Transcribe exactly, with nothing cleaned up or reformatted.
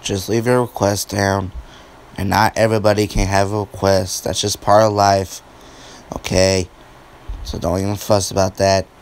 just leave your request down. And not everybody can have a request. That's just part of life. Okay? So don't even fuss about that.